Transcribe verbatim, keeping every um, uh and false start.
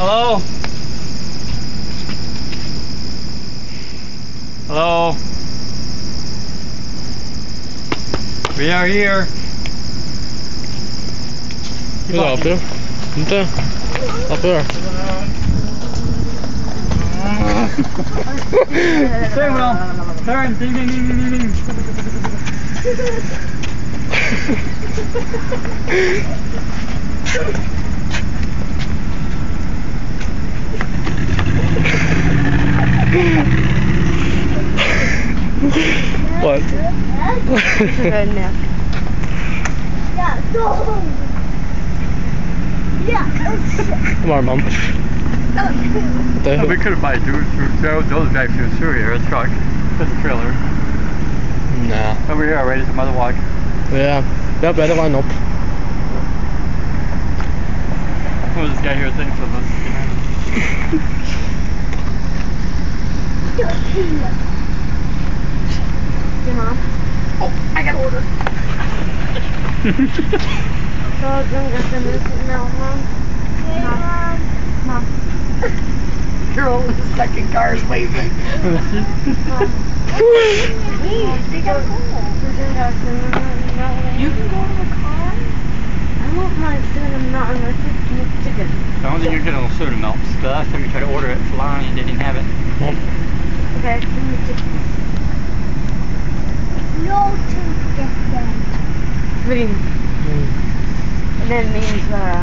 Hello? Hello? We are here. Keep up there. Inte. Up there. Say well. Turn. Ding ding ding ding ding. What? Redneck. Yeah, go. Yeah. Come on, Mom. Oh, we could have probably do it through those, those guys through through here, a truck. Just a trailer. Nah. Over here already, some other walk. Ja, ja, beide waren op. What was this guy here thinking of us? Your mom? Oh, I got order. So I'm gonna get them this now, Mom. Hey, Mom. Mom. Girl in the second car is waving. Mom. They gotta go. You can go to the car. I won't mind sitting them not unless it's chicken. I don't think you're getting a soda milk. The last time you tried to order it flying and they didn't have it. Nope. Okay, give me chicken. No to get them. Green. Mm. And then means uh